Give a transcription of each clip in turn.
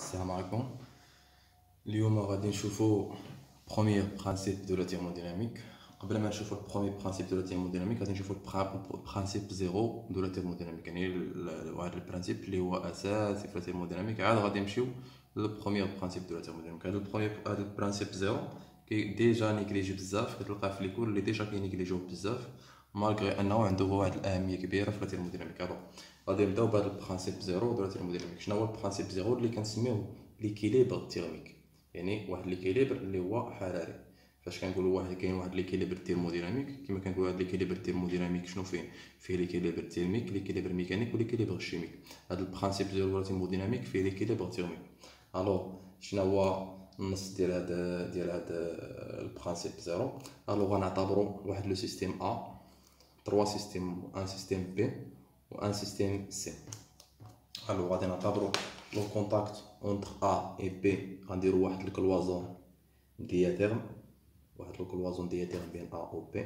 السلام عليكم. اليوم غادي نشوفو بروميير برانسيب دو لا تيرموديناميك. قبل ما نشوفو البروميير برانسيب دو لا تيرموديناميك غادي نشوفو برانسيب زيرو دو لا تيرموديناميك، يعني واحد البرانسيب اللي هو اساسي في لا تيرموديناميك. عاد غادي نمشيو للبروميير برانسيب دو لا تيرموديناميك. هاد البرانسيب زيرو كي ديجا نيكليجي بزاف، كتلقاه في ليكول اللي ديجا كينيكليجيو بزاف مالغري انه عنده واحد الاهميه كبيره في لا تيرموديناميك. غادي نبداو بهذا البرانسيب زيرو دو لا تيرموديناميك. شنو هو البرانسيب زيرو؟ اللي كنسميوه ليكيليبر تيرميك، يعني واحد ليكيليبر اللي هو حراري. فاش كنقولوا كاين واحد ليكيليبر تيرموديناميك، كما كنقولوا هذا ليكيليبر تيرموديناميك شنو فيه ليكيليبر تيرميك، ليكيليبر ميكانيك وليكيليبر شيميك. هذا البرانسيب زيرو دو تيرموديناميك فيه ليكيليبر تيرميك. الوغ شنو هو النص ديال هذا البرانسيب زيرو؟ الوغ غنعتبروا واحد لو سيستيم ا، 3 سيستيم، ان سيستيم بي وان سيستيم سي. الوغ غادي نعتبروا لو كونتاكت اونتر ا اي بي، غنديروا واحد الكلوازون دياتيرم، واحد الكلوازون دياتيرم بين ا و بي.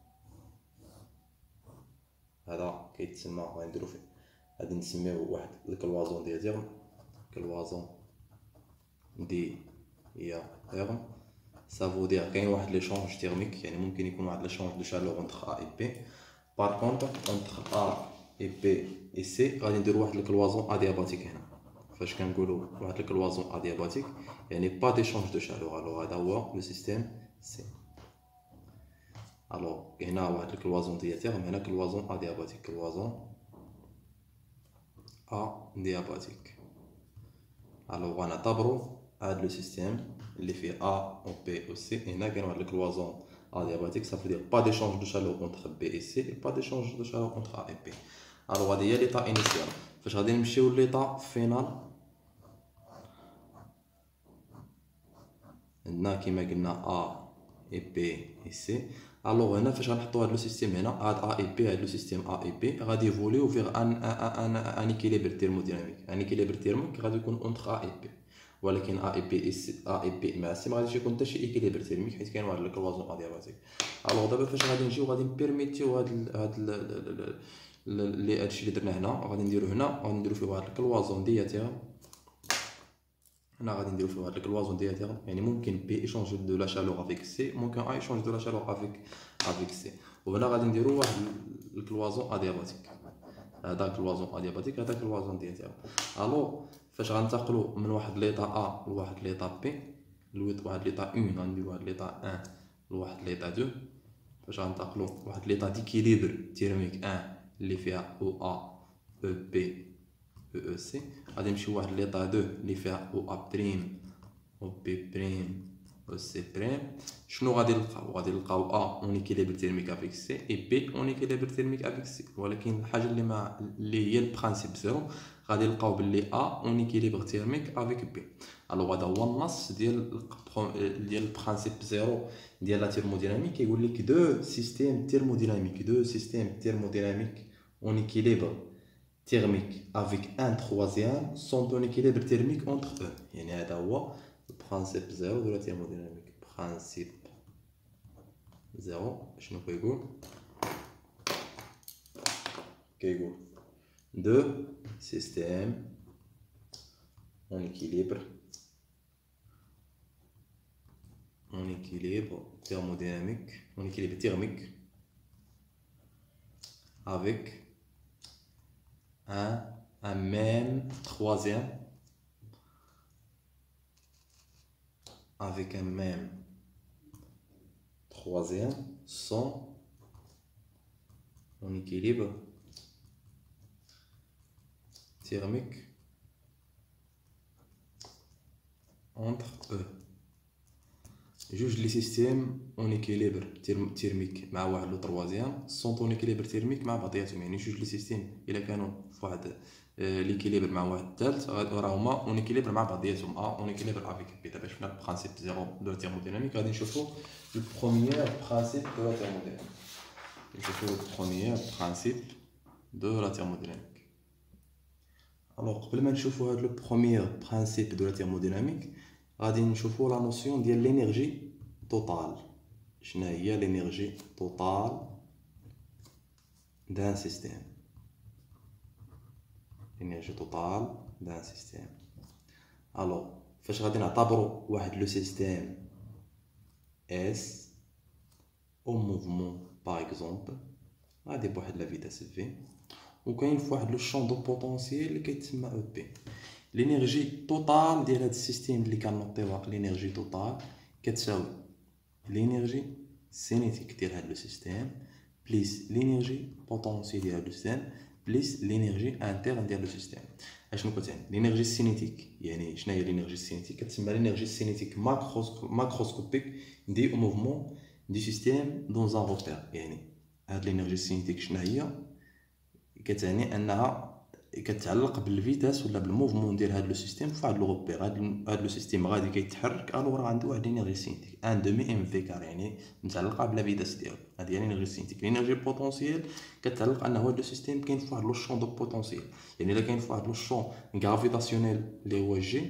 هذا كيتسمى غنديروا فيه، غادي نسميوه واحد الكلوازون دياتيرم، كلوازون دياتيرم. سافو دير كاين واحد ليشونج تيرميك، يعني ممكن يكون واحد ليشونج دو شالور اونتر ا اي بي. بار كونتر اونتر ا اي بي اي سي غادي نديروا واحد الكلوازون ادياباتيك هنا. فاش كنقولوا واحد الكلوازون ادياباتيك يعني با ديشونج دو شالور. الوغ هذا هو لو سيستيم سي. الوغ هنا واحد الكلوازون دياتيرم، هنا كلوازون ادياباتيك، كلوازون ادياباتيك. الوغ غنعتبروا هاد لو سيستيم اللي فيه ا و بي و سي، هنا كاين واحد الكلوازون ادياباتيك، صافي دير با ديشونج دو شالور اونتر بي اي سي، با ديشونج دو شالور اونتر ا اي بي. الوغ هادي هي ليطا انيسيال. فاش غادي نمشيو ليطا فينال، عندنا كيما قلنا ا اي بي اي سي. الوغ هنا فاش غنحطو هاد لو سيستيم هنا، هاد ا اي بي، هاد لو سيستيم ا اي بي غادي يفوليو فيغ ان ايكيليبر تيرموديناميك. ان ايكيليبر تيرميك غادي يكون اونتر ا اي بي، ولكن ا اي بي اي سي، ا اي بي مع سي ما غاديش يكون حتى شي ايكيليبر تيرميك، حيت كاين واحد الكلوازون ادياباتيك. الوغ دابا فاش غادي نجيو غادي نبيرميتيو اللي هادشي اللي درنا هنا غادي نديرو هنا، غادي نديرو فيه واحد الكلوازون دياتيرم. هنا غادي نديرو فيه واحد الكلوازون دياتيرم، يعني ممكن بي ايشونج دو لا شالور افيك سي، ممكن ا ايشونج دو لا شالور افيك سي. وهنا غادي نديرو واحد الكلوازون ادياباتيك، هذا كلوازون ادياباتيك، هذا كلوازون دياتيرم. الوغ فاش غنتقلو من واحد ليطا ا لواحد ليطا بي، لواحد ليطا 1 غنديرو واحد ليطا 1 لواحد ليطا 2. فاش غنتقلو واحد ليطا ديكيليبر تيرميك 1 اللي فيها او ا او بي او او سي، غادي نمشيو واحد ليطا 2 اللي فيها او ا بريم او بي بريم او سي بريم. شنو غادي نلقاو؟ غادي نلقاو ا اون ايكيليبر تيرميك افيك سي اي بي اون ايكيليبر تيرميك افيك سي. ولكن الحاجه اللي هي البرانسيب زيرو، غادي نلقاو باللي ا اون ايكيليبر تيرميك افيك بي. الوغ هذا هو النص ديال البرانسيب زيرو ديال لا تيرموديناميك. كيقول لك دو سيستيم تيرموديناميك اون ايكيليبر thermique avec un troisième sont en équilibre thermique entre eux. يعني هذا هو البرانسيب زيرو دو لا تيرموديناميك. برانسيب زيرو شنو كيقول دو سيستيم en équilibre thermodynamique, en équilibre thermique avec un même troisième, sont en équilibre thermique entre eux. جوج لي سيستيم اون ايكيليبر تيرميك مع واحد لو تروازيام سون اون ايكيليبر تيرميك مع بعضياتهم. يعني جوج لي سيستيم الا كانوا في واحد ليكيليبر مع واحد الثالث راهما اون ايكيليبر مع بعضياتهم، اون ايكيليبر افيك بي. دابا شفنا البرانسيب زيرو دو لا تيرموديناميك، غادي نشوفوا البروميير برانسيب دو لا تيرموديناميك. نشوفوا البروميير برانسيب دو لا تيرموديناميك. الوغ قبل ما نشوفوا هذا لو بروميير برانسيب دو لا تيرموديناميك غادي نشوفوا لا نوسيون ديال لينيرجي توتال. شنو هي لينيرجي توتال دان سيستيم؟ لينيرجي توتال دان سيستيم. الوغ فاش غادي نعتبروا واحد لو سيستيم اس او موفمون باغ اكزومبل غادي بواحد لا فيتاس في وكاين فواحد لو شون دو بوتونسييل اللي كيتسمى او بي. لينيرجي توتال ديال هاد السيستيم اللي كنوطيوها لينيرجي توتال كتساوي لينيرجي سينيتيك ديال هاد لو سيستيم بليس لينيرجي بوتونسييل ديال هاد لو سيستيم بليس لينيرجي انترن ديال لو سيستيم. اشنو كتعني لينيرجي سينيتيك؟ يعني شنو هي لينيرجي سينيتيك؟ كتسمى لينيرجي سينيتيك ماكروسكوبيك دي او موفمون دي سيستيم دون ان روبير. يعني هاد لينيرجي سينيتيك شنو هي؟ كتعني انها كتعلق بالفيتاس ولا بالموفمون ديال هاد لو سيستيم فواحد لو روبير. هاد لو سيستيم غادي كيتحرك الوغ عنده واحد لينيرجي سينيتيك ان دومي ام في كار، يعني متعلقه بلا فيتاس ديالو. هادي هي لينيرجي سينيتيك. لينيرجي بوتونسييل كتعلق انه هاد لو سيستيم كاين فواحد لو شون دو بوتونسييل، يعني الا كاين فواحد لو شون غرافيتاسيونيل اللي هو جي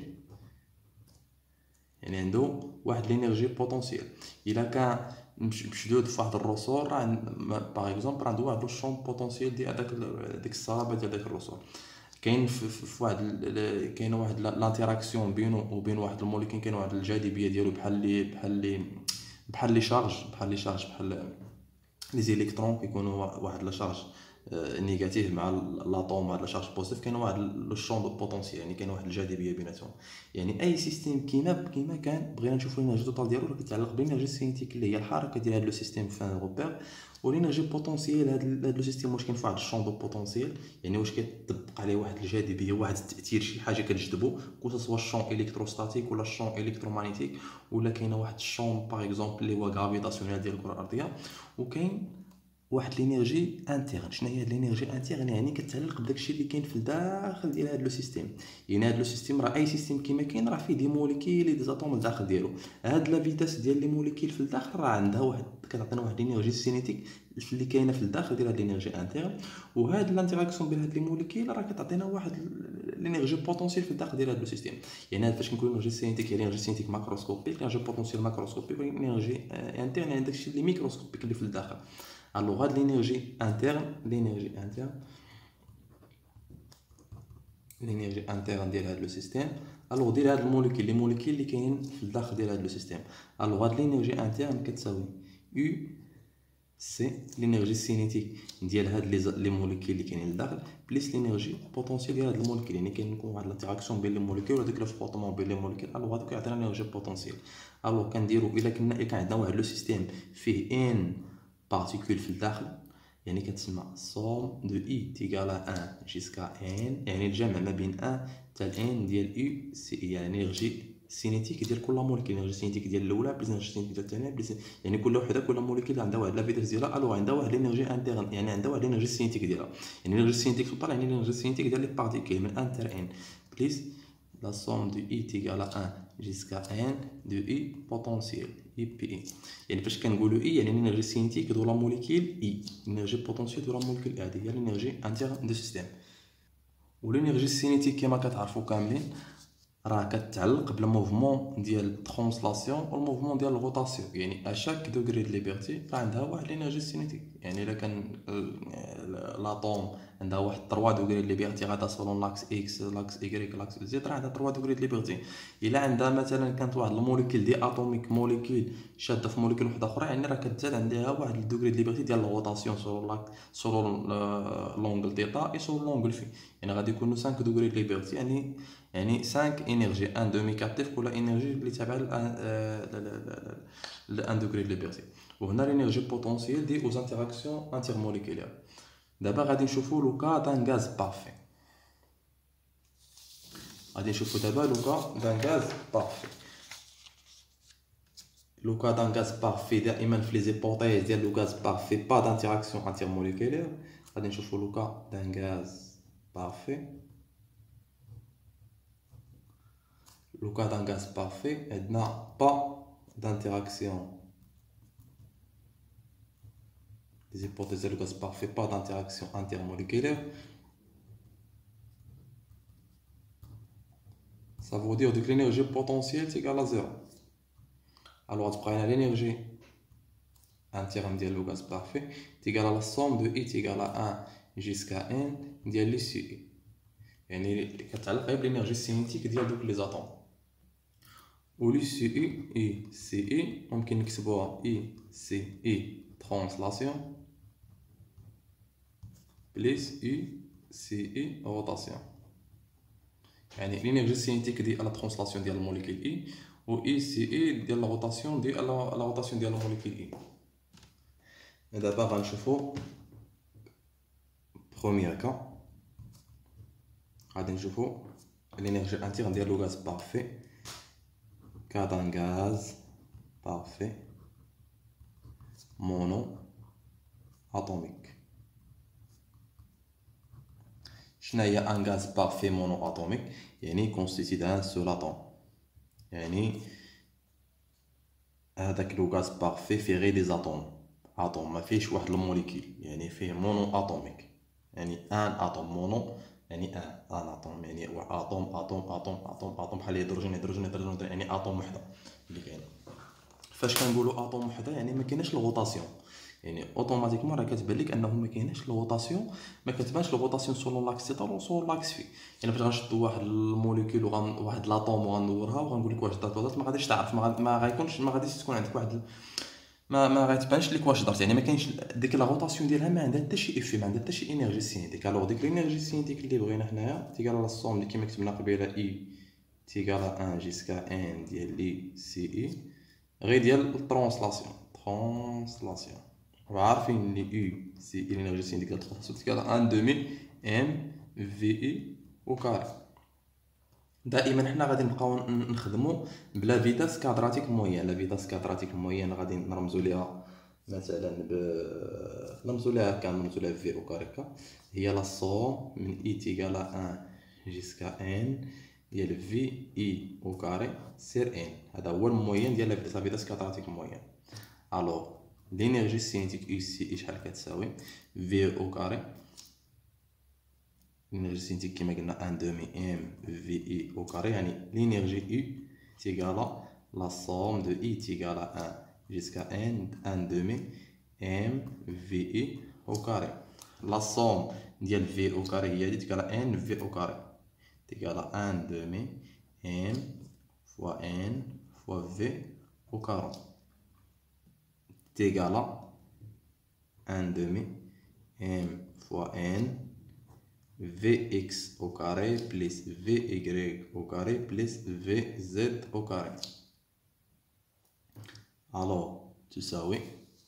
يعني عنده واحد لينيرجي بوتونسييل. الا كان مشدود فواحد الرسور باغ اكزومبل عنده واحد لو شون بوتونسييل ديال داك الصلابه ديال داك الرسور. كاين في واحد كاينه واحد لانتراكسيون بينه وبين واحد الموليكول، كاين واحد الجاذبيه ديالو بحال لي شارج بحال لي زيليكترون كيكونوا واحد لا شارج نيجاتيف مع لاطوم واحد لا شارج بوزيتيف، كاين واحد لو شون دو بوتونسييل، يعني كاين واحد الجاذبيه بيناتهم. يعني اي سيستيم كيما كان بغينا نشوفوا الانرجي توتال ديالو راه كتعلق بالانرجي سينيتيك اللي هي الحركه ديال هذا لو سيستيم في ان روبير، والانرجي بوتونسييل هذا لو سيستيم واش كاين فواحد الشون دو بوتونسييل، يعني واش كيطبق عليه واحد الجاذبيه واحد التاثير شي حاجه كتجذبو كو سوا الشون الكتروستاتيك ولا الشون الكترومagnétique ولا كاينه واحد الشون باغ اكزومبل اللي هو غرافيتاسيونيل ديال الكره الارضيه. وكاين واحد لينيرجي انترن. شنو هي لينيرجي انترن؟ يعني كتعلق بداكشي اللي كاين في الداخل ديال هذا لو سيستيم. يعني هذا لو سيستيم راه اي سيستيم كيما كاين راه فيه دي موليكيل دي زاتوم الداخل ديالو. هاد لا فيتاس ديال لي موليكيل في الداخل راه عندها واحد كتعطينا واحد لينيرجي سينيتيك اللي كاينه في الداخل ديال هاد لينيرجي انترن. وهاد الانتراكسيون بين هاد لي موليكيل راه كتعطينا واحد لينيرجي بوتونسييل في الداخل ديال هاد لو سيستيم. يعني هاد فاش كنقول لينيرجي سينيتيك هي لينيرجي سينيتيك ماكروسكوبيك، لينيرجي بوتونسييل ماكروسكوبيك، لينيرجي انترن يعني داكشي اللي ميكروسكوبيك اللي في الداخل. الوغ هاد لينيرجي انترن ديال هاد لو سيستيم الوغ ديال هاد الموليكيل لي موليكيل اللي كاينين في الداخل ديال هاد لو سيستيم. الوغ هاد لينيرجي انترن كتساوي يو سي لينيرجي سينيتيك ديال هاد لي موليكيل اللي كاينين لداخل بليس لينيرجي بوتونسييل ديال هاد الموليكيل، يعني كاين واحد الانتراكسيون بين لي موليكيل وداك لو فروتمون بين لي موليكيل. الوغ هادو كيعطينا لينيرجي بوتونسييل. الوغ كنديرو الا كان عندنا واحد لو سيستيم فيه ان بارتيكول في الداخل، يعني كتسمى somme de i تيغال 1 jusqu'à n، يعني الجمع ما بين 1 حتى n ديال u سي يعني انرجي سينيتيك ديال كل موليكول. الانرجي سينيتيك ديال الاولى بليس الانرجي سينيتيك ديال الثانيه بليس، يعني كل وحده كل موليكول عندها واحد لا فيتاس ديالها الو عندها واحد الانرجي انترن، يعني عندها واحد الانرجي سينيتيك ديالها. يعني الانرجي سينيتيك توتال يعني الانرجي سينيتيك ديال لي بارتيكول من 1 حتى n بليس la somme de i égale à 1 jusqu'à n de i potentiel IPI. يعني فاش كنقولوا اي يعني الانرجي سينيتيك دو لا موليكول اي، الانرجي بوتونسييل دو لا موليكول هذه هي الانرجي انترن دو سيستيم. والانرجي سينيتيك كما كتعرفوا كاملين راه كتعلق بالموفمون ديال الترانسلاسيون والموفمون ديال الروتاسيون. يعني اشاك دوغري دو ليبرتي راه عندها واحد لينيرجي سينيتيك. يعني الا كان لاطوم عندها واحد 3 دوغري دو ليبرتي غادا سولون لاكس اكس لاكس ايكغيك لاكس زد راه عندها 3 دوغري دو ليبرتي. الا عندها مثلا كانت واحد الموليكول دي اتوميك موليكول شاده في موليكول واحده اخرى، يعني راه كتزاد عندها واحد الدوغري دو ليبرتي ديال الروتاسيون سولون لونغل تيتا اي سولون لونغل في، يعني غادي يكونوا 5 دوغري دو ليبرتي. يعني 5 انرجي ان دومي كابتيف ولا انرجي اللي تابعه ل 1 دوغري دو ليبرتي. وهنا لينيرجي بوتونسييل دي اوز انتراكسيون انترموليكولير. دابا غادي نشوفوا لو كا دان غاز بارفي. غادي نشوفوا دابا لو كا دان غاز بارفي. لو كا دان غاز بارفي دائما في لي زيبوتيز ديال لو غاز بارفي با دانتراكسيون انترموليكولير. غادي نشوفوا لو كا دان غاز بارفي. Le cas d'un gaz parfait, il n'a pas d'interaction. Les hypothèses de gaz parfait, pas d'interaction intermoléculaire. Ça veut dire que l'énergie potentielle est égale à 0. Alors, tu prends l'énergie interne du gaz parfait est égale à la somme de I est égale à 1 jusqu'à n de l'issue. يعني كتعلق غير بالانرجي سينيتيك ديال دوك لي زاتوم. ولي سي اي سي اي ممكن نكتبوها اي سي اي ترانسلاسيون بليس اي سي اي روتاسيون. يعني الانرجي سينيتيك ديال لا ترانسلاسيون ديال الموليكول اي و اي سي اي ديال لا روتاسيون ديال لا روتاسيون ديال الموليكول اي. دابا غنشوفو بروميير كا، غادي نشوفو l'énergie interne ديال لو غاز بارفي كا دان غاز بارفي مونو اتوميك. شنو هي ان غاز بارفي مونو اتوميك؟ يعني كونستيتي دان سول اتوم، يعني هذاك لو غاز بارفي فيه غير لي اتوم ما فيهش واحد الموليكول، يعني فيه مونو اتوميك، يعني ان اتوم مونو يعني ان اتوم يعني اتوم بحال هيدروجين يعني اتوم وحده اللي كاينه. فاش كنقولوا اتوم وحده يعني ما كايناش الغوطاسيون، يعني اوتوماتيكمون راه كتبان لك انه ما كايناش الغوطاسيون، ما كتبانش الغوطاسيون سولون لاكس تيتا و سولون لاكس في. يعني فاش غنشدو واحد الموليكول واحد لاطوم وغندورها وغنقول لك واش دارت ولا ما غاديش تعرف، ما غيكونش، ما غاديش تكون عندك واحد ما غتبانش لك واش درت، يعني ما كاينش ديك لا روتاسيون ديالها، ما عندها حتى شي افي، ما عندها حتى شي انرجي سينيتيك. الوغ ديك الانرجي سينيتيك اللي بغينا حنايا تيكالا لا سوم اللي كيما كتبنا قبيله اي تيكالا 1 جيسكا ان ديال لي سي اي غير ديال الترانسلاسيون وعارفين لي يو سي الانرجي سينيتيك ديال الترانسلاسيون تيكالا 1 دومي ام في اي او كاري. دائما حنا غادي نبقاو نخدموا بلا فيتاس كادراتيك موين. لا فيتاس كادراتيك موين غادي نرمزوا ليها مثلا نرمزوا ليها كان نرمزوا ليها في او كاريكا، هي لا صوم من اي تيغالا 1 جيسكا ان ديال في اي او كاري سير ان. هذا هو الموين ديال لا فيتاس كادراتيك موين. الوغ لينيرجي سينيتيك يو سي اي شحال كتساوي في او كاري، l'énergie cinétique كما قلنا 1 demi m v i au carré، يعني l'énergie U est égale à la somme de I est égale à 1 jusqu'à n 1 demi m v i au carré. La somme ديال v au carré هي اللي تيكالا n v au carré تيكالا 1 demi m fois n fois v au carré تيكالا 1 demi m fois n Vx au carré plus Vy au carré plus Vz au carré. Alors, تساوي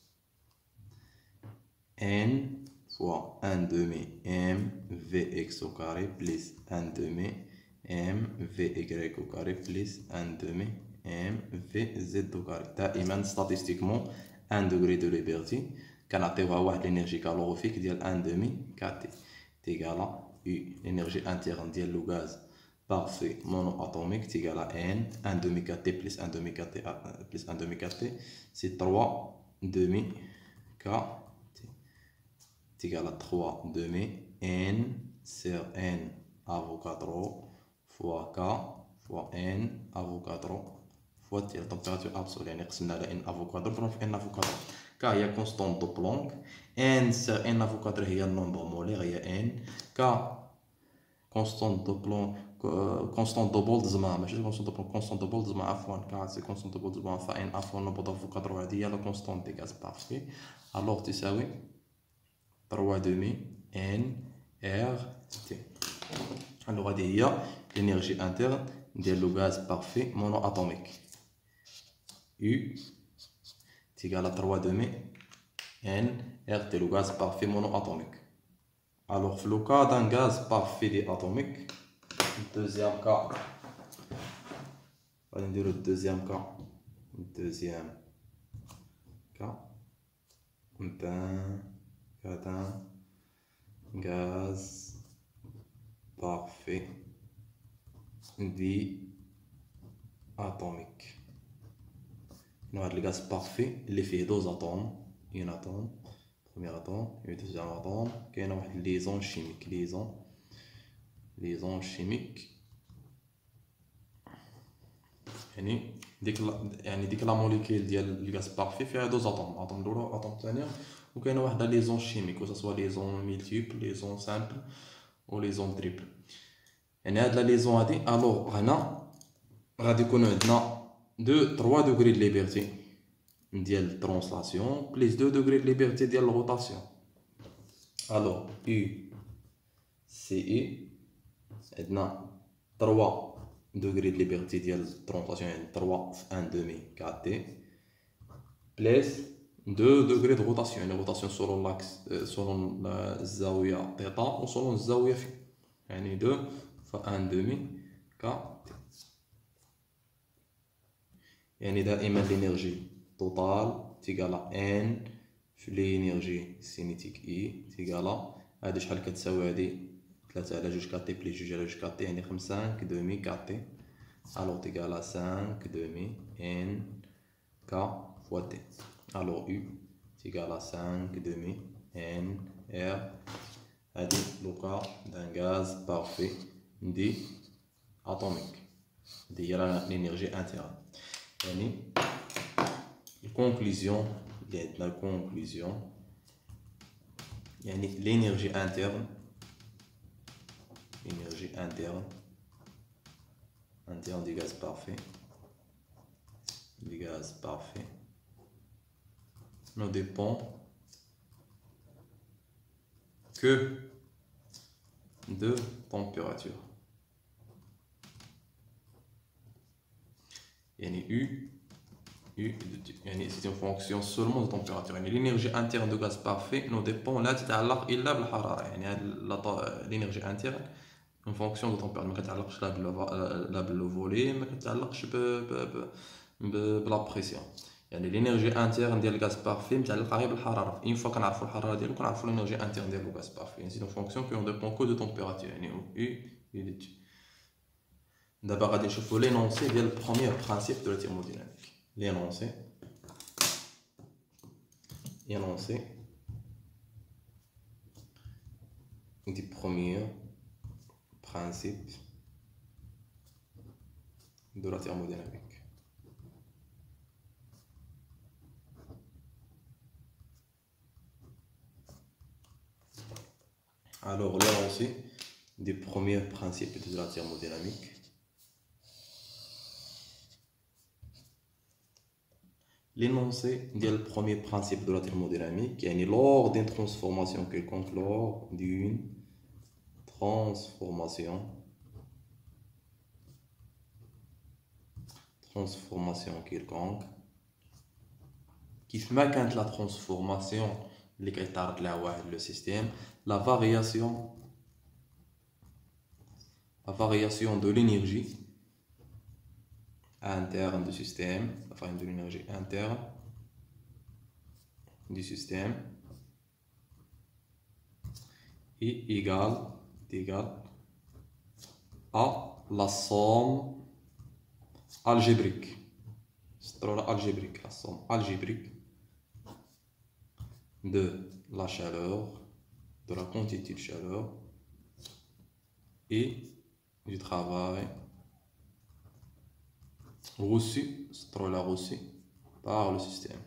n fois 1 demi m Vx au carré plus 1 demi m Vy au carré plus 1 demi m Vz au carré. دائما statistiquement 1 degré de liberté كنعطيوها واحد l'énergie calorifique ديال 1 demi kT égale à U, l'énergie interne ديال le gaz parfait monoatomique est égal à N, 1 demi kT plus 1 demi kT plus 1 demi kT, c'est 3 demi kT est égal à 3 demi N sur N Avogadro fois K fois N Avogadro fois la température absolue. يعني قسمنا على N Avogadro بنروح في N Avogadro. K هي constante de Planck، N sur N Avogadro هي النمبر مولير هي N، K constante de Planck constante de Boltzmann ماشي constante de Planck constante de Boltzmann عفوا K c'est constante de Boltzmann ف N عفوا النمبر d'Avogadro هذه هي la constante des gaz parfaits. alors تساوي 3 demi N R T. alors هذه هي l'énergie interne ديال le gaz parfait monoatomique U est égal à 3 demi N R T, le gaz parfait monoatomique. Alors, le cas d'un gaz parfait atomique, deuxième cas, on va dire le deuxième cas, d'un gaz parfait diatomique. Nous avons le gaz parfait, l'effet deux atomes, un atome, premier atome, et deuxième atome, qui est une liaison chimique, liaison chimique. يعني ديك لا موليكول ديال الغاز بارفي فيها دوز اتوم، اتوم الاولى واتوم الثانيه، وكاينه واحده ليزون شيميك، و سوا ليزون ميلتيبل ليزون سامبل و ليزون تريبل. يعني هاد لا ليزون هادي الوغ هنا غادي يكون عندنا 3 دوغري د ليبرتي ديال الترانسلاسيون بليس 2 دوغري د ليبرتي ديال الروتاسيون. الوغ U CI عندنا 3 دوغري د ليبرتي ديال الترانسلاسيون يعني 3 في 1 دومي 4 تي بليس 2 دوغري د روتاسيون يعني روتاسيون سولون لاكس سولون الزاويه تيتا و سولون الزاويه في يعني 2 في 1 دومي 4 تي. يعني دائما لينيرجي توتال تيكالا ان في لينيرجي سينيتيك اي تيكالا هادي شحال كتساوي هادي 3 على 2 4 تي بليس 2 على 2 4 تي يعني 5 دومي 4 تي الوغ تيكالا 5 دومي ان كا فوا تي. الوغ U تيكالا 5 دومي ان ار. هادي لوكا دان غاز بارفي دي اتوميك دي هي لينيرجي انتيرن. يعني الكونكلوزيون اللي عندنا الكونكلوزيون يعني l'énergie interne du gaz parfait ne dépend que de température. يعني c'est une fonction seulement de température. يعني l'énergie interne du gaz parfait ne dépend لا تتعلق إلا بالحرارة. يعني l'énergie interne en fonction de température ما كتعلقش لا بالفوليوم ما كتعلقش بلا بريسيون. يعني l'énergie interne ديال الغاز بارفي متعلقة غير بالحرارة. une fois كنعرفوا الحرارة ديالو كنعرفوا l'énergie interne ديال الغاز بارفي. يعني c'est une fonction qui ne dépend que de température. يعني U de T. دابا غادي نشوفوا لينونسي ديال البروميير برانسيب دو لا تhermodynamique. L'énoncé du premier principe de la thermodynamique. Alors, l'énoncé du premier principe de la thermodynamique. L'énoncé du premier principe de la thermodynamique, يعني lors d'une transformation quelconque, quelconque, كيف ما كانت la transformation اللي كيتعرض لها واحد le système, la variation de l'énergie interne du système, enfin de l'énergie interne du système est égale à la somme algébrique. La somme algébrique de la chaleur, de la quantité de chaleur et du travail reçu par le système.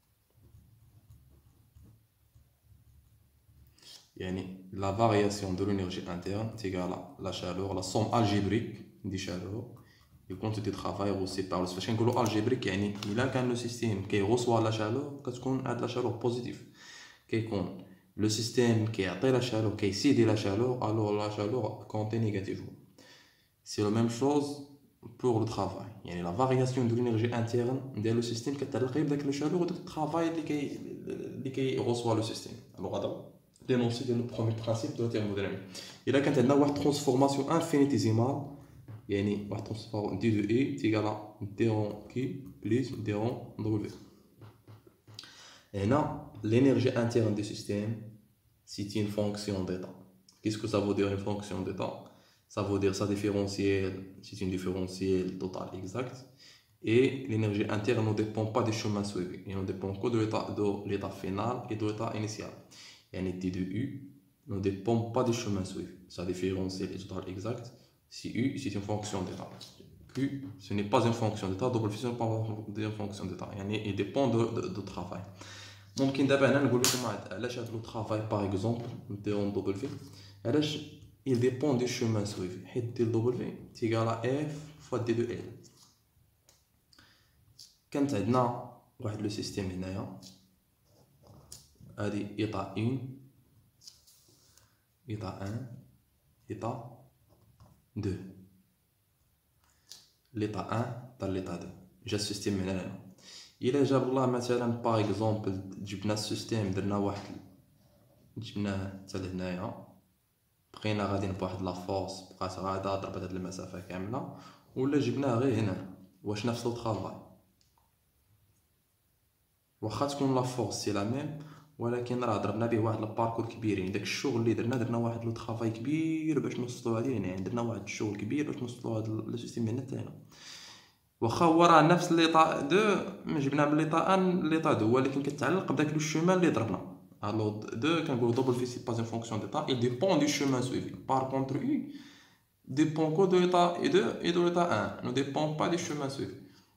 يعني la variation de l'énergie interne est égale à la chaleur, la somme algébrique des chaleurs et quantité de travail reçu par le système. فاش كنقولوا algébrique يعني إلا كان لو سيستيم كيغوصوا لا شالور كتكون هاد لا شالور بوزيتيف. كيكون لو سيستيم كيعطي لا شالور كيسيدي لا شالور الوغ لا شالور كونتي نيجاتيفمون. سي لو ميم شوز pour le travail. يعني la variation de l'énergie interne ديال لو سيستيم كتعلق غير بداك لو شالور وداك الترافاي اللي كيغوصوا لو سيستيم. الوغ هذا l'énoncé ديال le premier principe de la thermodynamique. إلا كانت عندنا واحد transformation infinitésimale يعني واحد transformation d de E égale à d Q plus d W. هنا l'énergie interne du système c'est une fonction d'état. Qu'est-ce que ça veut dire une fonction d'état? Ça veut dire sa différentielle, c'est une différentielle totale exacte. Et l'énergie interne ne dépend pas des chemins suivis. Elle ne dépend que de l'état final et de l'état initial. Et T de U ne dépend pas des chemins suivis. Sa différentielle est totale exacte. Si U, c'est une fonction d'état. Q, ce n'est pas une fonction d'état. Double fusion n'est pas une fonction d'état. Il dépend de travail. ممكن دابا هنا نقول لكم علاش هاد لو طرافاي باغ اكزومبل نديرو دبل في علاش il dépend du chemin suivi. حيت W تيقال F fois D de L. كانت عندنا واحد لو سيستيم هنايا، هادي إيطا 1 إيطا 1 إيطا 2 ليطا 1 تا ليطا 2. جا السيستيم من هنا. إلا جاب الله مثلا باغ اكزومبل جبنا السيستيم درنا واحد جبناه حتى لهنايا، بقينا غاديين بواحد لا فورس بقات غادا ضربت هاد المسافة كاملة، ولا جبناه غير هنا واش نفس لو طرافاي، واخا تكون لا فورس سي لا ميم، ولكن راه ضربنا به واحد الباركور كبير. يعني داك الشغل اللي درنا واحد لو طرافاي كبير باش نوصلو عليه. يعني درنا واحد الشغل كبير باش نوصلو هاد لو سيستيم هنا حتى هنا، واخا هو راه نفس ليطا 2 جبنا من ليطا 1 ليطا 2، ولكن كتعلق بداك لو شومان اللي ضربنا. Alors 2 كنقولو double V c'est pas une fonction d'état, il dépend du chemin suivi. Par contre U dépend que de l'état 2 et de l'état 1, ne dépend pas du chemin suivi.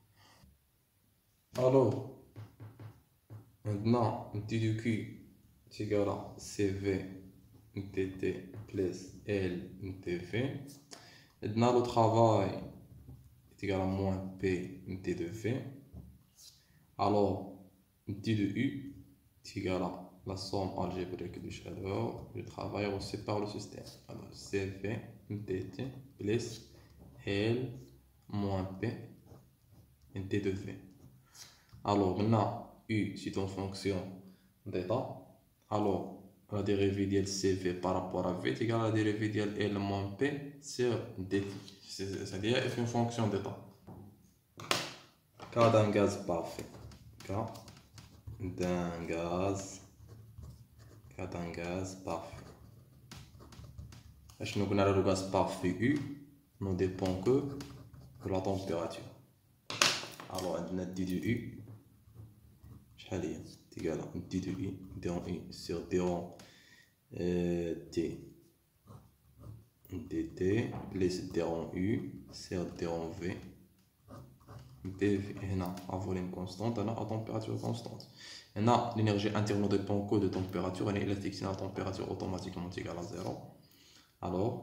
Alors maintenant d de Q est égal à CV dt plus L dv. Maintenant le travail est égal à moins P d de V. Alors d de U est égal à la somme algébrique de chaleur du travail reçu par le système. Alors CV dt plus L moins P d de V. Alors maintenant U c'est une fonction d'état. Alors la dérivée de CV par rapport à V est égale à la dérivée de L moins P sur dt. C'est-à-dire c'est une fonction d'état. Cas d'un gaz parfait. Cas d'un gaz parfait. Nous avons le gaz parfait U ne dépend que de la température. Alors, on a d de U, c'est égal à d de U, d en U sur d en T dt plus d en U sur d en V. dV هنا à volume constante, هنا à température constante. هنا l'énergie interne ne dépend que de température, et elle fixe la température automatiquement égale à 0. Alors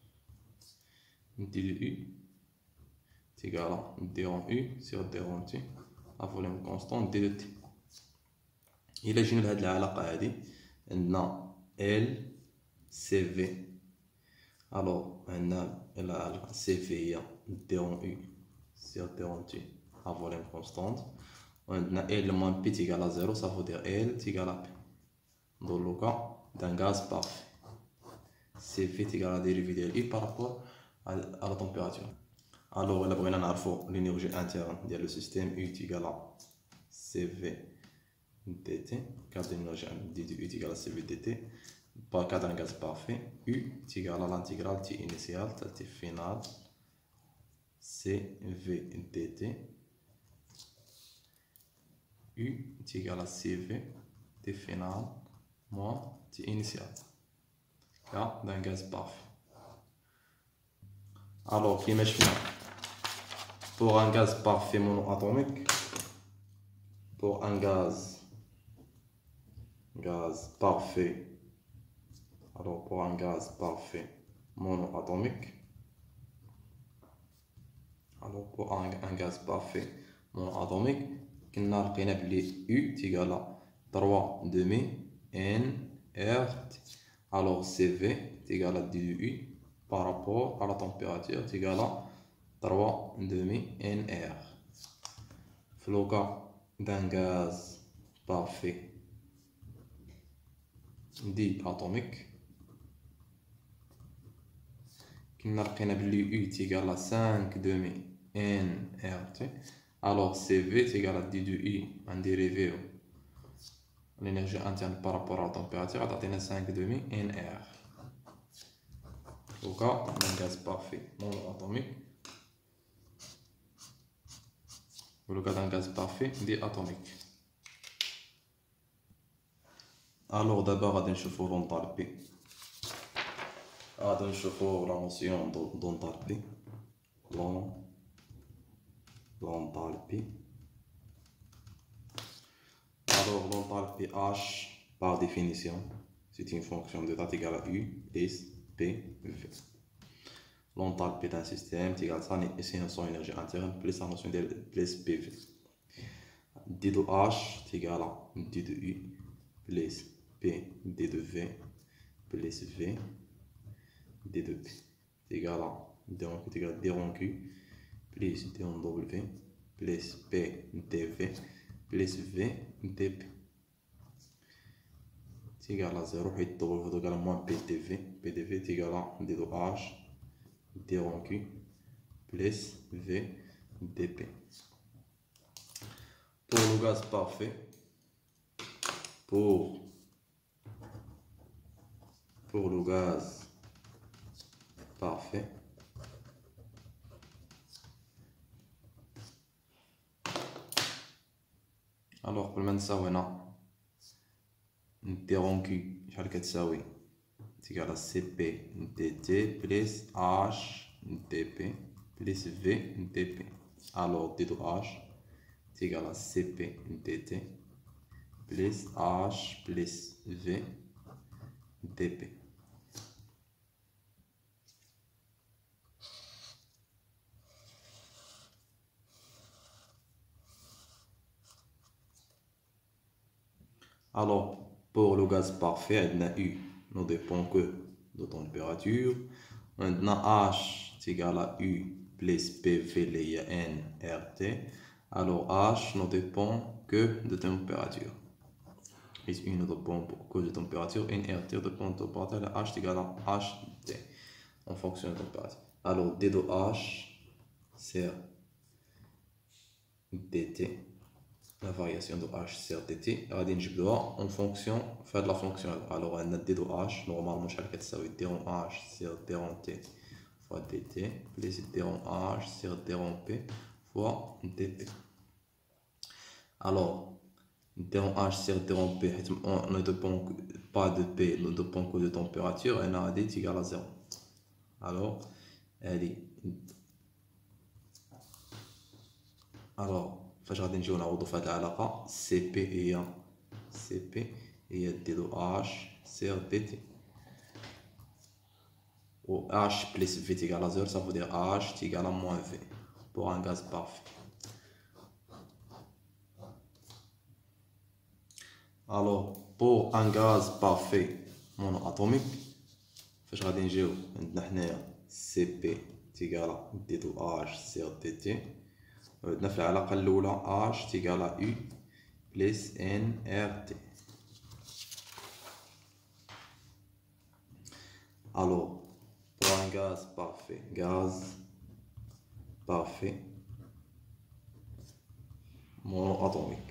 d de U est égal à d en U sur d en T à volume constant d de T. إلا جينا لهاد العلاقة هادي عندنا L CV. alors عندنا العلاقة CV هي d en U sur d en T à volume constante. On a L moins P égale à 0, ça veut dire L égale à P. Dans le cas d'un gaz parfait, CV est égal à la dérivée de I par rapport à la température. Alors, on a l'énergie interne du système U est égal à CV dt, car l'énergie de U est égal à CV dt. Par cas d'un gaz parfait, U est égal à l'intégrale T initiale, T finale, CV dt. U est égal à CV T final moins T initial, cas d'un gaz parfait. Alors, pour un gaz parfait monoatomique, pour un gaz parfait, alors pour un gaz parfait monoatomique, alors pour un gaz parfait monoatomique, كنا لقينا بلي U تيقال 3 demi NR. alors CV تيقال D de U par rapport à la température تيقال 3 demi NR. في le cas d'un gaz parfait diatomique كنا لقينا بلي U تيقال 5 demi NRT. alors CV est égal à d de I en dérivé l'énergie interne par rapport à la température à 5 demi NR. Au cas d'un gaz parfait monoatomique, ou le cas d'un gaz parfait diatomique. Alors d'abord on va نشوفوا l'enthalpie. غادي نشوفوا la notion d'enthalpie. L'enthalpie. Alors l'enthalpie H par définition c'est une fonction d'état égale à U plus PV. L'enthalpie d'un système est égale à son énergie interne plus la notion de plus PV. D de H est égal à D de U plus P D de V plus V D de P est égal à D en Q plus D en W plus P dV plus V dP est égal à 0 et W est égal à moins PdV. PdV est égal à D de H D en Q plus V dP. Pour le gaz parfait, pour le gaz parfait, alors pour le moment ça D en Q شحال كتساوي égal à Cp dt plus H dP plus V dP. Alors D de H est égal à Cp dt plus H plus V dP. Alors, pour le gaz parfait, U ne dépend que de température. Maintenant, H est égal à U plus PV lié à N RT. Alors, H ne dépend que de température. U ne dépend que de température. NRT dépend de température. H est égal à HT en fonction de température. Alors, D de H, c'est dt. La variation de H sur dt, en fonction de la fonction. Alors, on a d de H, normalement, ça veut dire H sur d en t fois dt, plus d en H sur d en p fois dp. Alors, d en H sur d en p, on ne dépend pas de p, ne dépend que de température, et on a d est égal à 0. Alors, فاش غادي نجيو نعوضو في هاد العلاقة CP هي D de H sur dt ou H plus V est égal à 0, ça veut dire H est égal à moins V pour un gaz parfait. Alors, pour un gaz parfait monoatomique, فاش غادي نجيو عندنا حنايا CP est égal à D de H sur dt. عندنا في العلاقة الأولى H égal à U plus nRT. Alors, pour un gaz parfait monoatomique,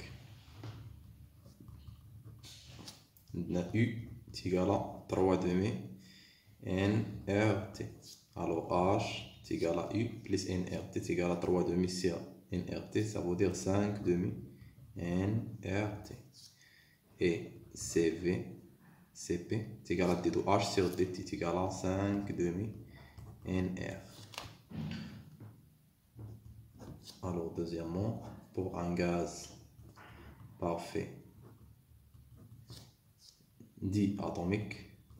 عندنا U est égal à 3,5 nRT. Alors H est égal à U plus nRT est égal à 3,5 sur nRT, ça veut dire 5,5 nRT. Et CP est égal à D de H sur dt est égal à 5,5 nR. Alors, deuxièmement, pour un gaz parfait diatomique,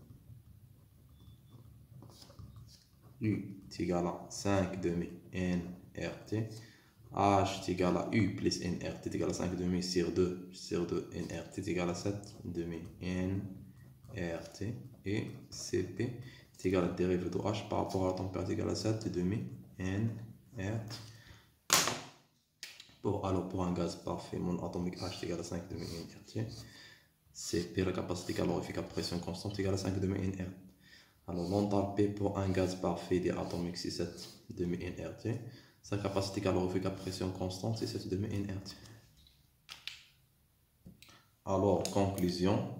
U est égal à 5,5 nRT. H est égal à U plus nRT est égal à 5,5 sur 2 nRT est égal à 7,5 nRT. Et CP est égal à la dérivée de H par rapport à la température égale à 7,5 nRT. Pour un gaz parfait monoatomique, H est égal à 5,5 nRT. CP, la capacité calorifique à pression constante, égale à 5,5 nRT. Alors, l'enthalpie pour un gaz parfait diatomique, c'est 7,5 nRT. Sa capacité calorifique à pression constante, c'est 7,5 nRT. Alors, conclusion.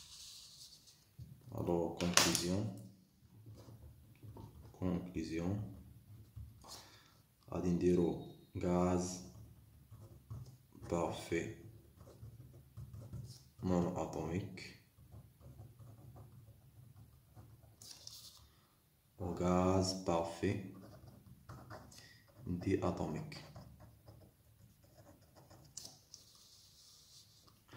غادي نديرو gaz parfait monoatomique au gaz parfait diatomique.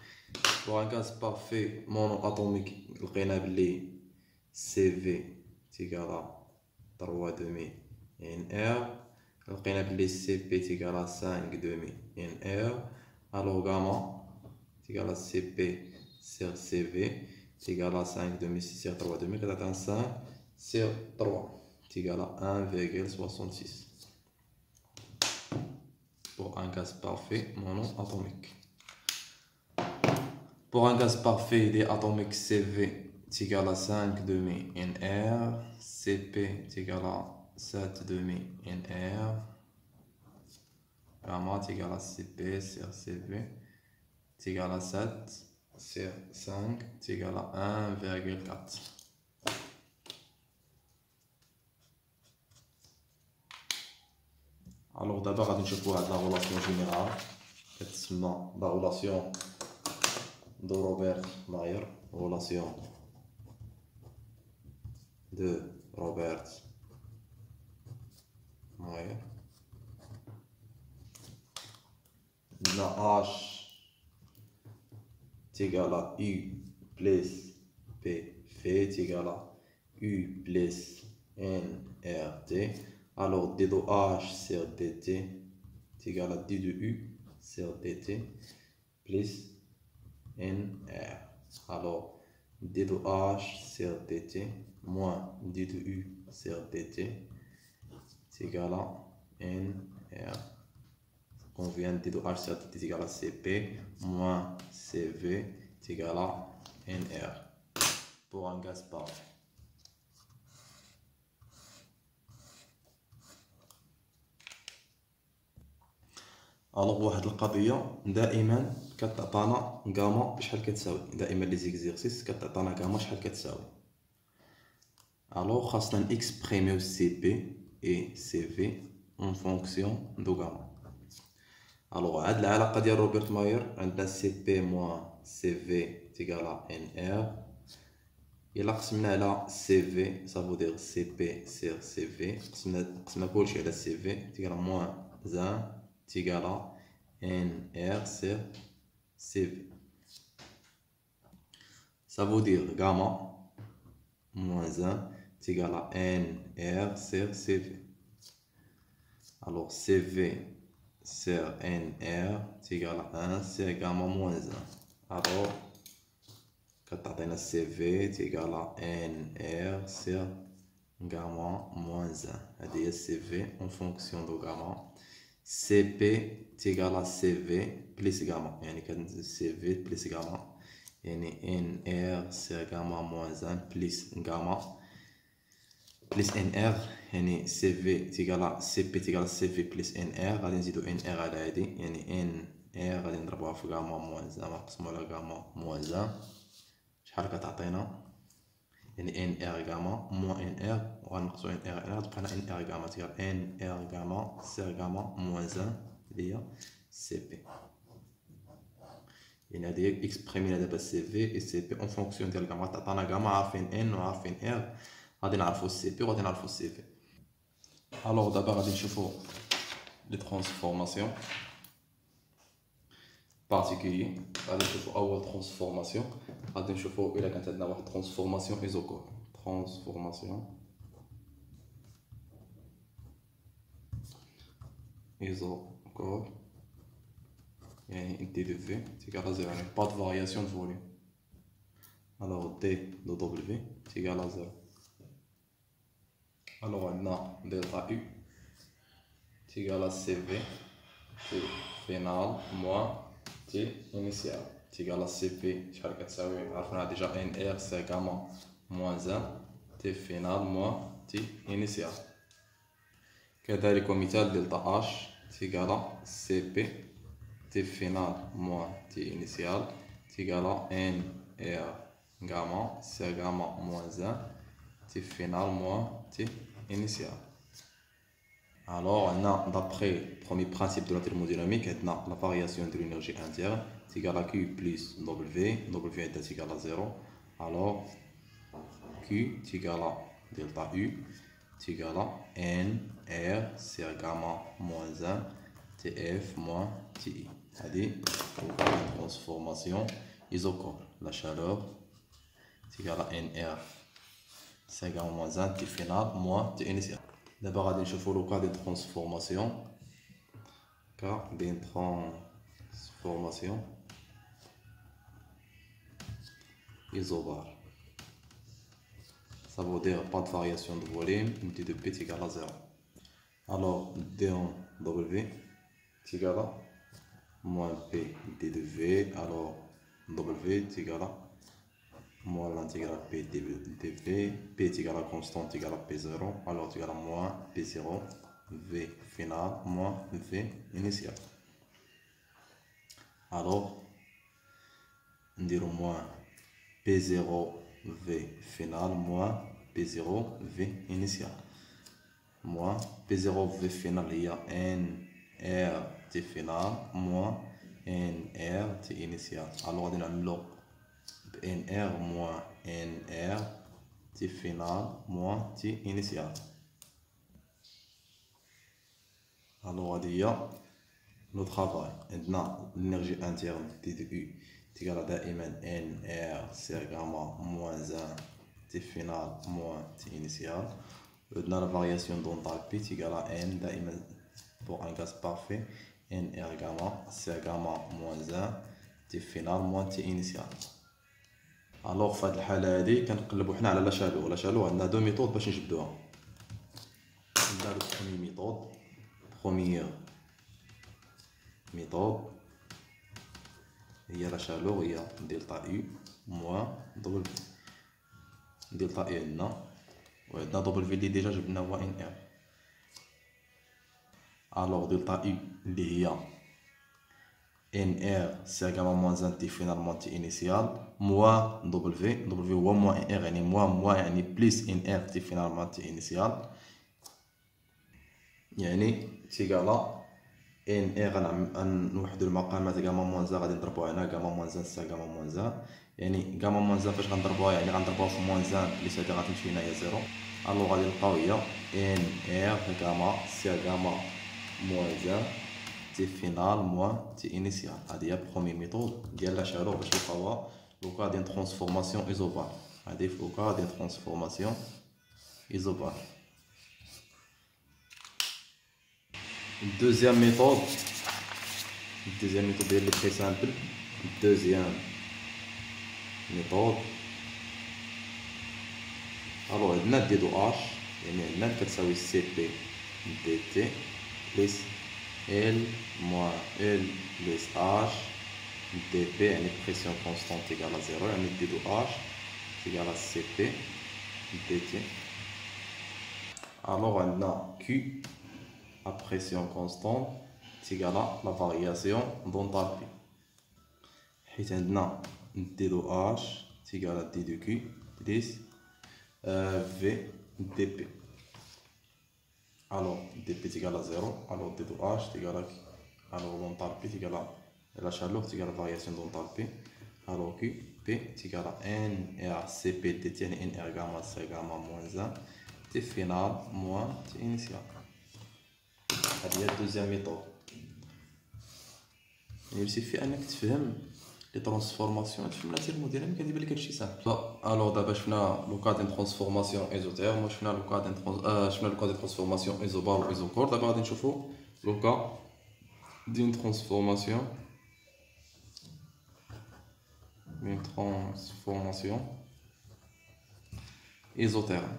Pour un gaz parfait monoatomique, لقينا بلي CV égale à 3 demi NR. لقينا بلي CP égale à 5 demi NR. Alors gamma égale à CP sur CV égale à 5 demi sur 3 demi, كتعطينا 5 sur 3 égale à 1,66 pour un gaz parfait monoatomique. Pour un gaz parfait diatomique, CV égale à 5 demi NR, CP égale à 7 demi NR, gamma égale à CP sur CV égale à 7 sur 5 égale à 1,4. Alors d'abord غادي نشوفوا هاد لا relation générale كتسمى la relation de Robert Mayer, relation de Robert Mayer. H égale à U plus P fait égale à U plus NRT. Alors d de H sur dt est égal à d de U sur dt plus NR. Alors d de H sur dt moins d de U sur dt est égal à NR. On vient d de H sur dt est égal à CP moins CV est égal à NR pour un gaz parfait. الوغ واحد القضيه دائما كتعطانا غاما بشحال كتساوي، دائما لي زيكزيرسيس كتعطانا غاما شحال كتساوي. الوغ خاصنا نكسبريميو سي بي اي سي في اون فونكسيون دو غاما. الوغ هاد العلاقه ديال روبرت ماير عندنا سي بي موان سي في تيغالا ان ار. الا قسمنا على سي في صافو دير سي بي سير سي في، قسمنا كلشي على سي في تيغالا موان زان égale à NR sur CV. Ça veut dire gamma moins 1 est égal à NR sur CV. Alors CV sur NR est égal à 1 sur gamma moins 1. Alors quand on a CV est égal à NR sur gamma moins 1. C'est CV en fonction de gamma. CP est égal à CV plus gamma. يعني كان CV plus gamma يعني NR sur gamma moins 1 plus gamma plus NR يعني CV est égal à CP est égal à CV plus NR. غادي نزيدو NR على هادي يعني NR غادي نضربوها في gamma moins 1 نقسمو على gamma moins 1 شحال كتعطينا يعني NR gamma moins NR وغنقصو NR غتبقى لنا NR gamma تيغال NR gamma sur gamma moins 1 اللي هي CP. يعني هادي هي اكسبريمينا دابا CV و CP اون فونكسيون ديال gamma. تعطانا gamma عارفين N وعارفين R، غادي نعرفو CP وغادي نعرفو CV. الوغ دابا غادي نشوفو لي ترانسفورماسيون بارتيكولي. غادي نشوفو اول ترانسفورماسيون، غادي نشوفو الا كانت عندنا واحد ترانسفورماسيون ايزوكور. ترانسفورماسيون ايزوكور يعني دي دو في تيغال ا زيرو، يعني با دو فارياسيون دو فوليوم. الوغ دي دو دبليو تيغال ا زيرو. الوغ عندنا دلتا يو تيغال ا سي في تي فينال موان تي انيسيال تيغال ا سي في شحال كتساوي عرفناها ديجا ان ار سي غاما موان 1 تي فينال موان تي انيسيال. كذلك ومثال دلتا اش تيغال سي بي تي فينال موان تي انيسيال تيغال ان ار غاما سي غاما موان 1 تي فينال موان تي initial. Alors, on a, d'après le premier principe de la thermodynamique, on a la variation de l'énergie interne est égale à Q plus W. W est égal à 0. Alors, Q est égal à delta U est égal à N R sur gamma moins 1 TF moins TI. C'est-à-dire, pour la transformation isochore, la chaleur est égale à NR c'est égal à moins 1 T final moins T initial. D'abord, on va chercher le cas de transformation. Cas de transformation isobare. Ça veut dire pas de variation de volume, d de P est égal à 0. Alors, d en W est égal à moins P d de V. Alors, W est égal à moins l'intégrale P dV. P est égal à constante égal à P0. Alors, c'est égal à moins P0 V final moins V initial. Alors, on dirait moins P0 V final moins P0 V initial. Moins P0 V final, il y a NR T final moins NR T initial. Alors, on a NR moins NR T final moins T initial. Alors, il y a le travail. Maintenant, l'énergie interne T de U est égale à دائما NR c'est gamma moins 1 T final moins T initial. Maintenant, la variation d'enthalpie est égale à N دائما pour un gaz parfait NR gamma c'est gamma moins 1 T final moins T initial. Alors, في هذه الحالة هذه كنقلبو حنا على لا شالو. لا شالو عندنا دو ميثود باش نجبدوها. عندنا لو بروميير ميثود. Première méthode, il y a la chaleur, il y a delta U moins W. Delta U non, dans W déjà je vais avoir une R. Alors delta U, il y a NR c'est également moins 1 T finalement T initial moins W. W ou moins R, يعني moins يعني plus NR T finalement T initial. يعني تيجالا ان اي غنوحدو المقامات غاما موان زا غادي نضربوها هنا غاما موان زا سا غاما موان زا يعني غاما موان زا فاش غنضربوها يعني غنضربوها في موان زا بليس هادي غتمشي هنايا زيرو. الو غادي نلقاو هي ان ار غاما سي غاما موان زا تي فينال موان تي انيسيال. هادي هي برومي ميثود ديال لا شالور باش نلقاوها لو كا ديال ترانسفورماسيون ايزوبار. هادي في لو كا ديال ترانسفورماسيون ايزوبار. Deuxième méthode, elle est très simple. Deuxième méthode. Alors, on a D de H, et on a CP dt plus L moins L plus H dP, une pression constante égale à 0, et D de H égale à CP dt. Alors, on a Q à pression constante est égale à la variation d'enthalpie. Et maintenant, D de H est égal à D de Q plus V dP. Alors, dP est égal à 0, alors D de H est égal à l'enthalpie est égal à la chaleur est égal à la variation d'enthalpie. Alors Q, P est égal à NRCP dt, NR gamma c'est gamma moins 1, T final moins T initial. هذه هي الدوزيام ميثود. يعني سيفي انك تفهم لي ترانسفورماسيون تفهم لا تيرموديناميك كتبان لك هادشي سامبل. الوغ دابا شفنا لو كا ديال ترانسفورماسيون ايزوتيرم وشفنا لو كا ديال ترانسفورماسيون ايزوبار و ايزوكور. دابا غادي نشوفو لو كا ديال ترانسفورماسيون ايزوتيرم.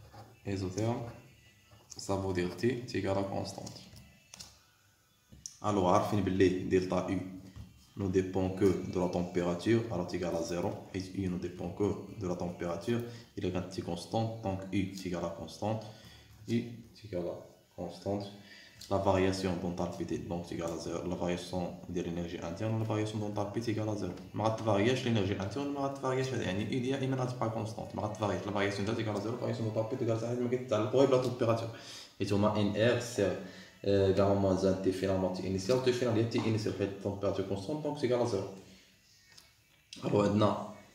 ça veut dire T est égal à constante. Alors, عارفين باللي delta U ne dépend que de la température, alors T égale à 0, et U ne dépend que de la température, il est T constante, donc U est égal à constante, U est égal à constante, la variation d'enthalpie donc est égal à 0, la variation de l'énergie interne, la variation d'enthalpie est égale à 0. ما غتفارياش l'énergie interne, ما غتفارياش يعني U دائما غتبقى كونستانت، ما غتفارياش la variation est égale à 0, la variation d'enthalpie est égale à 0 ما كيتعلقوا غير بلا température. Et tu as NR c'est gamma moins 1 T finalement T initial, T final il y a T initial fait température constante donc c'est égal à 0. Alors maintenant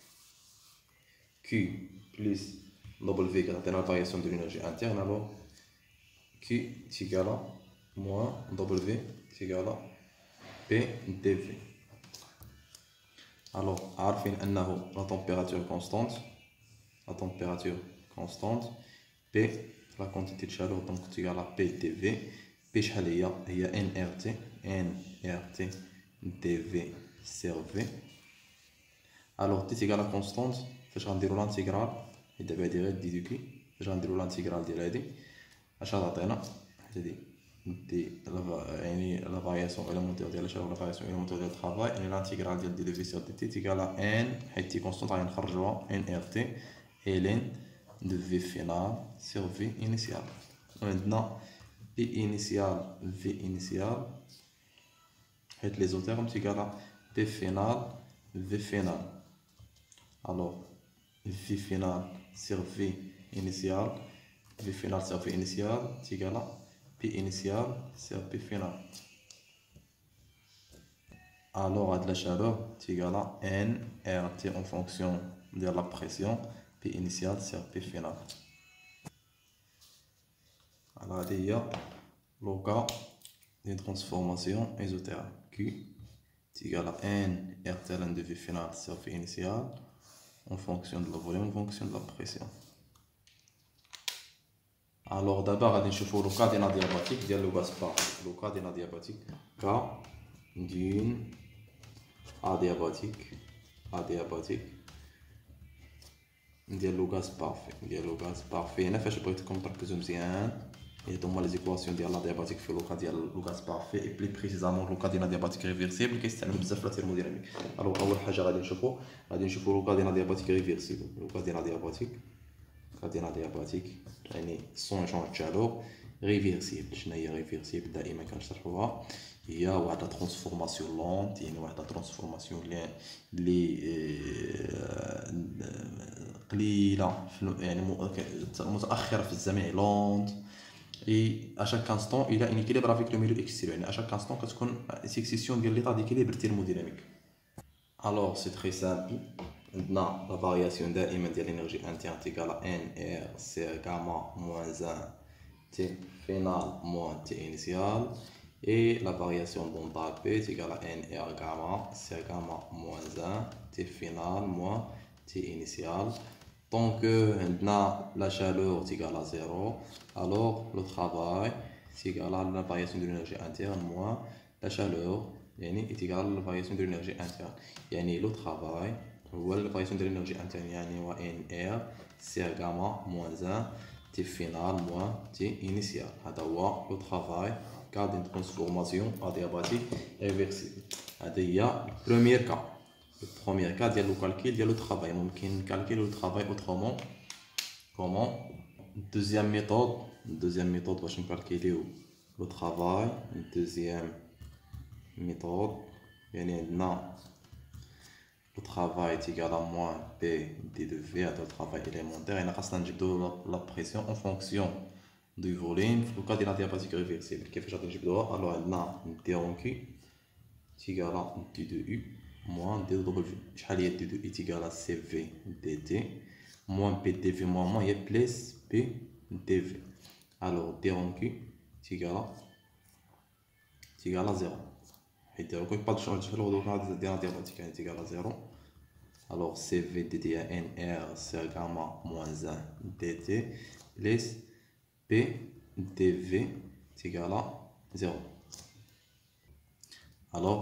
Q plus W qui est la variation de l'énergie interne, alors Q est égal à moins W est égal à P dV. Alors عارفين أنه la température constante constante. P, la quantité de chaleur, donc c'est égal à P dV. P شحال هي NRT dV sur V. Alors T c'est égal à constante. فاش غنديرو l'intégral دابا هادي غير ديدوكي فاش غنديرو l'intégral ديال هادي اش غتعطينا هادي دي يعني لا فارياسيون élémentaire ديال الشغل ولا فارياسيون élémentaire ديال الترافاي يعني l'intégral ديال دي دو في sur دي تي تيكال ان حيت تي كونستانت غادي نخرجوها ان ار تي ln de V final sur V initial. Maintenant P initial V initial حيت les isothermes تيكال P final V final. Alors V final sur V initial, V final sur V initial, c'est égal à P initial sur P final. Alors à de la chaleur, c'est égal à N RT en fonction de la pression, P initial sur P final. Alors il y a le cas d'une transformation isotherme Q, c'est égal à N RT ln de V final sur V initial en fonction de la volume, en fonction de la pression. Alors d'abord غادي نشوفوا لو كا ديال ادياباتيك ديال لو غاز بارفي. لو كا ديال ادياباتيك كا دين ادياباتيك ديال لو غاز بارفي هنا فاش بغيتكم تركزوا مزيان هادو هما لي زيكواسيون ديال لادياباتيك في لو كا ديال لو غاز بارفي اي بلي بريسيزامون لو كا ديال لادياباتيك ريفيرسيبل كيستعمل بزاف لا ثيرموديناميك. الوغ اول حاجه غادي نشوفوا لو كا ديال لادياباتيك ريفيرسيبل. لو كا ديال لادياباتيك يعني سونجون تشالو ريفيرسيبل. شنو هي ريفيرسيبل؟ دائما كنشرحوها هي واحد لا ترانسفورماسيون لونت يعني واحد لا ترانسفورماسيون لي قليله يعني متاخره في الزمن لونت et à chaque instant il a un équilibre avec le milieu extérieur يعني à chaque instant كتكون سيكسيسيون ديال l'état d'équilibre thermodynamique. Alors c'est très simple. عندنا la variation دائما ديال l'énergie interne est égale à NR c'est gamma moins 1 T final moins T initial et la variation d'onde P est égale à NR gamma c'est gamma moins 1 T final moins T initial. Tant que la chaleur est égale à 0, alors le travail est égal à la variation de l'énergie interne moins la chaleur est égal à la variation de l'énergie interne. يعني le travail هو la variation de l'énergie interne يعني هو NR c'est gamma moins 1 T final moins T initial. هذا هو le travail cas d'une transformation adiabatique réversible. هذا هي premier cas. Le premier cas ديال le calcul ديال le travail. ممكن calculer le travail autrement. Comment? Deuxième méthode باش نكالكيليو le travail. Deuxième méthode يعني عندنا le travail est égal à moins P d de V هذا le travail élémentaire. يعني خاصنا نجبدو la pression en fonction du volume. في le cas ديال adiabatique réversible كيفاش غادي نجبدوها؟ alors عندنا D en Q est égal à D de U moins D de W. شحال هي D de U est égal à CV dt moins P dV moins هي plus P dV. alors D en Q est égal à 0 حيت كون با تشوفوا هذا ديال adiabatique يعني est égal à 0. alors CV dt à NR c'est gamma moins 1 dt plus P dV est égal à 0. alors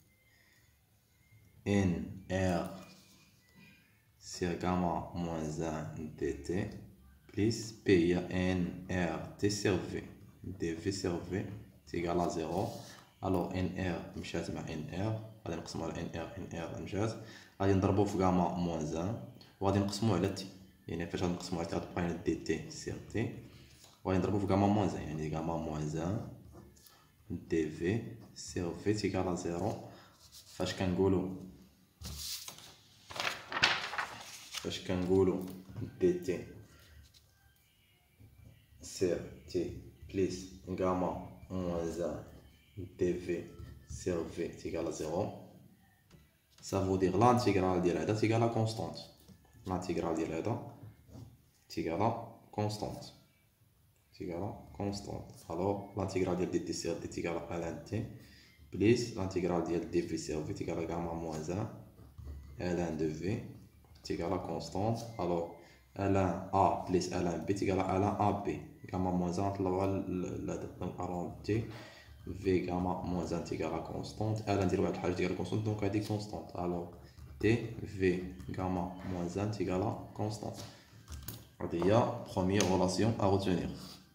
NR c'est gamma moins 1 dt plus P NR T sur V dV sur V c'est égal à 0. alors NR مشات مع NR غادي نقسمو على NR مشات غادي نضربو في gamma moins 1 وغادي نقسمو على T يعني فاش غادي نقسمو على T غتبقى لنا dt sur T وغادي نضربو في gamma moins 1 يعني gamma moins 1 dV sur V c'est égal à 0. فاش كنقولو dt sur T plus gamma moins 1 dV sur V est égal à 0. ça veut dire l'intégrale ديال هذا est égal à constante. l'intégrale ديال هذا est égal à constante. alors l'intégrale ديال dt sur D est égal à ln T plus l'intégrale ديال dV sur V est égal à gamma moins 1 ln de V est égal à constante. alors L1 A plus L1 B égale à L1 AB. Gamma moins 1 donc alors T V gamma moins 1 égale à constante. L1 نديرو واحد الحاجة égale à constante donc هادي constante. Alors T V gamma moins 1 égale à constante. هادي هي première relation à retenir.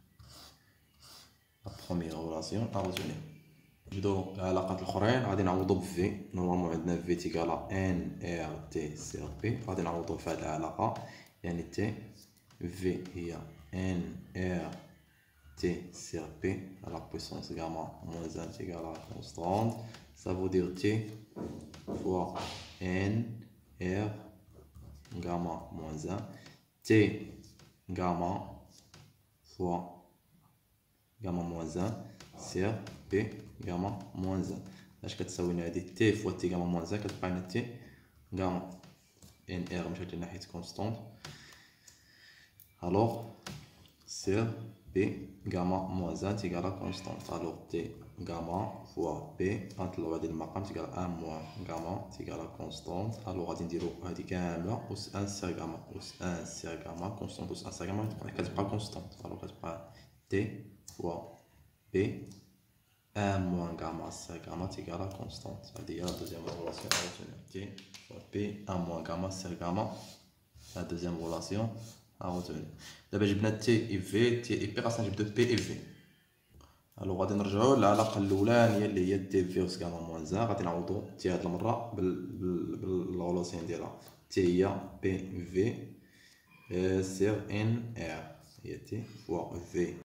La première relation à retenir. نجدو العلاقات الأخرين غادي نعوضو ب V. نورمالمون عندنا V égale à N R T sur P. غادي نعوضو في هاد العلاقة يعني T V هي N R T sur P à la puissance gamma moins 1 égale à constante. Ça veut dire T fois N R gamma moins 1. T gamma fois gamma moins 1 sur P gamma moins 1. اش كتساوي لنا هادي T fois T gamma moins 1 كتبقى لنا T gamma N R مشات لناحية constante. Alors sur P gamma moins 1 égale à constante. Alors T gamma fois P نطلعو هادي المقام égale à 1 moins gamma égale à constante. Alors غادي نديرو هادي كاملة أس 1 sur gamma أس 1 sur gamma constante أس 1 sur gamma كتبقى constante. Alors كتبقى T fois P 1 moins gamma sur gamma égale à constante. هادي هي la deuxième relation à retenir. T fois P 1 moins gamma sur gamma. La deuxième relation à retenir. دابا جبنا تي اي في تي اي بي خاصنا نجبدو بي اي في. الوغ غادي نرجعو للعلاقه الاولانيه اللي هي تي في اس كاما موان 1 غادي نعوضو تي هاد المره بالغولاسيون ديالها تي هي بي في سير ان ار هي تي فوا في